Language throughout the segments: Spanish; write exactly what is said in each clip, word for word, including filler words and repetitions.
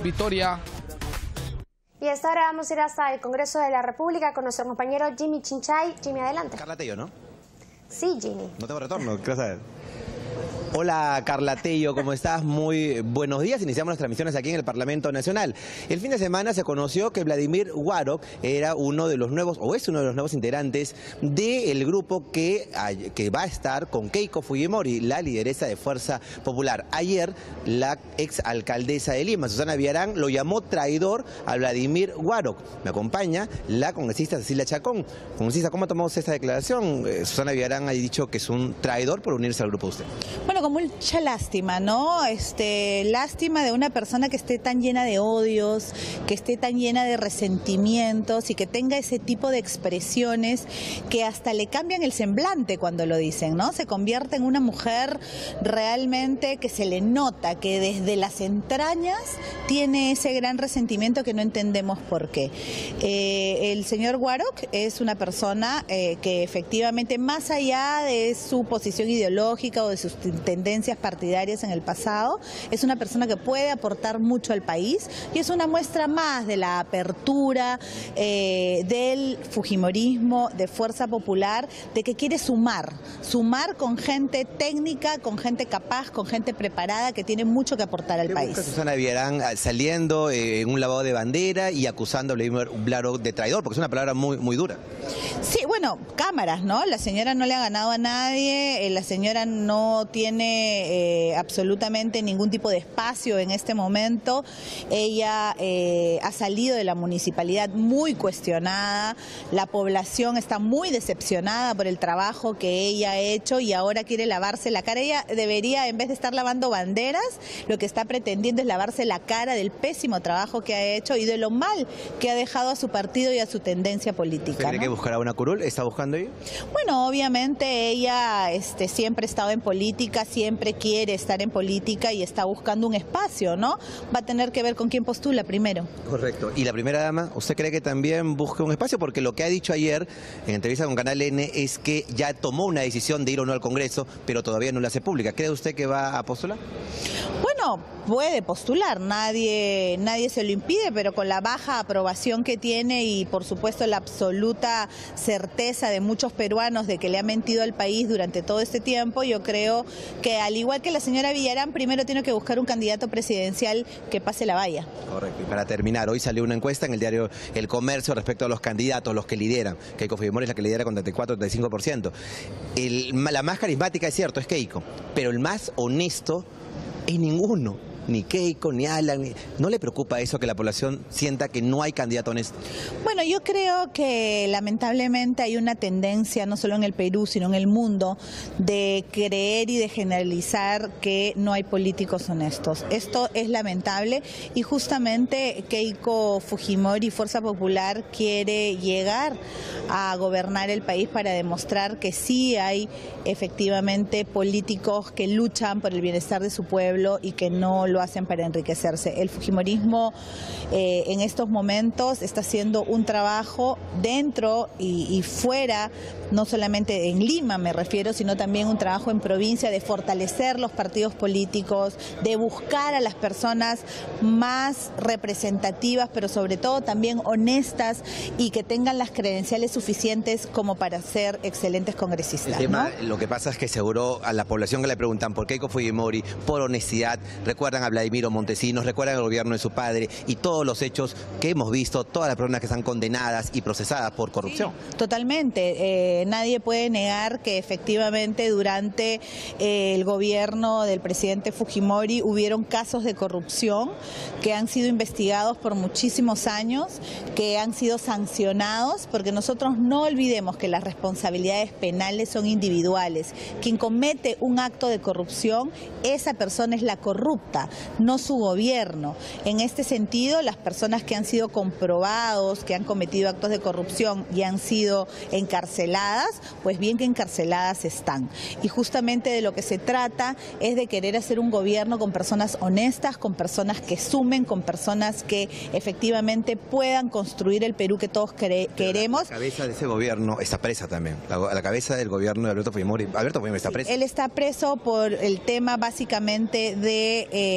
Victoria. Y hasta ahora vamos a ir hasta el Congreso de la República con nuestro compañero Jimmy Chinchay. Jimmy, adelante. Carla Tello, ¿no? Sí, Jimmy. No tengo retorno, ¿qué vas a ver? Hola Carla Tello, ¿cómo estás? Muy buenos días. Iniciamos las transmisiones aquí en el Parlamento Nacional. El fin de semana se conoció que Vladimir Guaroc era uno de los nuevos, o es uno de los nuevos integrantes del grupo que, que va a estar con Keiko Fujimori, la lideresa de Fuerza Popular. Ayer, la exalcaldesa de Lima, Susana Villarán, lo llamó traidor a Vladimir Guaroc. Me acompaña la congresista Cecilia Chacón. Congresista, ¿cómo tomamos esta declaración? Eh, Susana Villarán ha dicho que es un traidor por unirse al grupo de usted. Bueno, con mucha lástima, ¿no? Este, lástima de una persona que esté tan llena de odios, que esté tan llena de resentimientos y que tenga ese tipo de expresiones que hasta le cambian el semblante cuando lo dicen, ¿no? Se convierte en una mujer realmente que se le nota, que desde las entrañas tiene ese gran resentimiento que no entendemos por qué. Eh, el señor Guaroc es una persona eh, que efectivamente, más allá de su posición ideológica o de sus tendencias partidarias en el pasado, es una persona que puede aportar mucho al país y es una muestra más de la apertura eh, del fujimorismo, de Fuerza Popular, de que quiere sumar, sumar con gente técnica, con gente capaz, con gente preparada que tiene mucho que aportar al país. Susana Villarán saliendo eh, en un lavado de bandera y acusando a Vladimir Guaroc de traidor, porque es una palabra muy, muy dura. Sí, bueno, cámaras, ¿no? La señora no le ha ganado a nadie, eh, la señora no tiene eh, absolutamente ningún tipo de espacio en este momento. Ella eh, ha salido de la municipalidad muy cuestionada, la población está muy decepcionada por el trabajo que ella ha hecho y ahora quiere lavarse la cara. Ella debería, en vez de estar lavando banderas, lo que está pretendiendo es lavarse la cara del pésimo trabajo que ha hecho y de lo mal que ha dejado a su partido y a su tendencia política, ¿Cree ¿no? que buscará una curul? ¿Está buscando ella? Bueno, obviamente ella este, siempre ha estado en política, siempre quiere estar en política y está buscando un espacio, ¿no? Va a tener que ver con quién postula primero. Correcto. ¿Y la primera dama, usted cree que también busque un espacio? Porque lo que ha dicho ayer en entrevista con Canal N es que ya tomó una decisión de ir o no al Congreso, pero todavía no la hace pública. ¿Cree usted que va a postular? Bueno, puede postular, nadie, nadie se lo impide, pero con la baja aprobación que tiene y por supuesto la absoluta certeza de muchos peruanos de que le ha mentido al país durante todo este tiempo, yo creo que al igual que la señora Villarán, primero tiene que buscar un candidato presidencial que pase la valla. Correcto. Y para terminar, hoy salió una encuesta en el diario El Comercio respecto a los candidatos, los que lideran. Keiko Fujimori es la que lidera con treinta y cuatro, treinta y cinco por ciento. El, la más carismática, es cierto, es Keiko, pero el más honesto es ninguno. Ni Keiko, ni Alan, ni... ¿No le preocupa eso, que la población sienta que no hay candidato honesto? Bueno, yo creo que lamentablemente hay una tendencia, no solo en el Perú, sino en el mundo, de creer y de generalizar que no hay políticos honestos. Esto es lamentable y justamente Keiko Fujimori, Fuerza Popular, quiere llegar a gobernar el país para demostrar que sí hay efectivamente políticos que luchan por el bienestar de su pueblo y que no lo hacen para enriquecerse. El fujimorismo eh, en estos momentos está haciendo un trabajo dentro y, y fuera, no solamente en Lima me refiero, sino también un trabajo en provincia de fortalecer los partidos políticos, de buscar a las personas más representativas, pero sobre todo también honestas y que tengan las credenciales suficientes como para ser excelentes congresistas. El tema, ¿no? Lo que pasa es que seguro a la población que le preguntan por Keiko Fujimori, por honestidad, recuerdan a Vladimiro Montesinos, recuerdan el gobierno de su padre y todos los hechos que hemos visto, todas las personas que están condenadas y procesadas por corrupción. Sí, totalmente. Eh, nadie puede negar que efectivamente durante eh, el gobierno del presidente Fujimori hubieron casos de corrupción que han sido investigados por muchísimos años, que han sido sancionados, porque nosotros no olvidemos que las responsabilidades penales son individuales. Quien comete un acto de corrupción, esa persona es la corrupta, no su gobierno. En este sentido, las personas que han sido comprobados, que han cometido actos de corrupción y han sido encarceladas, pues bien que encarceladas están. Y justamente de lo que se trata es de querer hacer un gobierno con personas honestas, con personas que sumen, con personas que efectivamente puedan construir el Perú que todos queremos. La cabeza de ese gobierno está presa también, la, la cabeza del gobierno de Alberto Fujimori. Alberto Fujimori está preso. Él está preso por el tema básicamente de... Eh,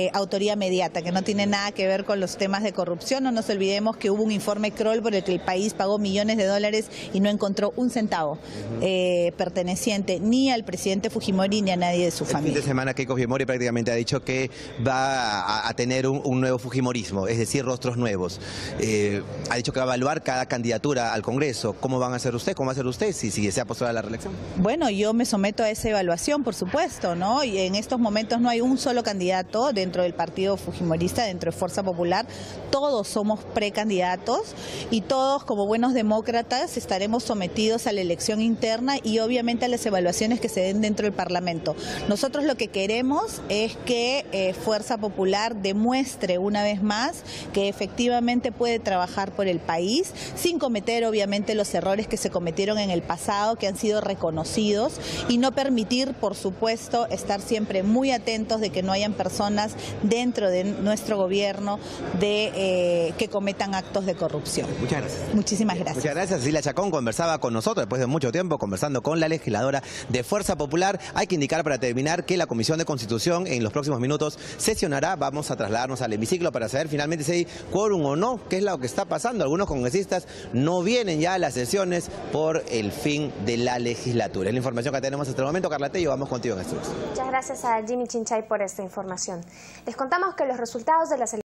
eh, autoría mediata, que no tiene nada que ver con los temas de corrupción. No nos olvidemos que hubo un informe Kroll por el que el país pagó millones de dólares y no encontró un centavo uh-huh. eh, perteneciente ni al presidente Fujimori ni a nadie de su el familia. Fin de semana Keiko Fujimori prácticamente ha dicho que va a, a tener un, un nuevo Fujimorismo, es decir, rostros nuevos. Eh, ha dicho que va a evaluar cada candidatura al Congreso. ¿Cómo van a hacer usted? ¿Cómo va a hacer usted si, si desea postular a la reelección? Bueno, yo me someto a esa evaluación, por supuesto, ¿no? Y en estos momentos no hay un solo candidato dentro del partido fujimorista, dentro de Fuerza Popular. Todos somos precandidatos y todos, como buenos demócratas, estaremos sometidos a la elección interna y obviamente a las evaluaciones que se den dentro del Parlamento. Nosotros lo que queremos es que eh, Fuerza Popular demuestre una vez más que efectivamente puede trabajar por el país sin cometer obviamente los errores que se cometieron en el pasado, que han sido reconocidos, y no permitir, por supuesto, estar siempre muy atentos de que no hayan personas dentro de nuestro gobierno de, eh, que cometan actos de corrupción. Muchas gracias. Muchísimas gracias. Muchas gracias. Cecilia Chacón conversaba con nosotros después de mucho tiempo, conversando con la legisladora de Fuerza Popular. Hay que indicar para terminar que la Comisión de Constitución en los próximos minutos sesionará. Vamos a trasladarnos al hemiciclo para saber finalmente si hay quórum o no, qué es lo que está pasando. Algunos congresistas no vienen ya a las sesiones por el fin de la legislatura. Es la información que tenemos hasta el momento. Carla Tello, vamos contigo en estudios. Muchas gracias a Jimmy Chinchay por esta información. Les contamos que los resultados de las elecciones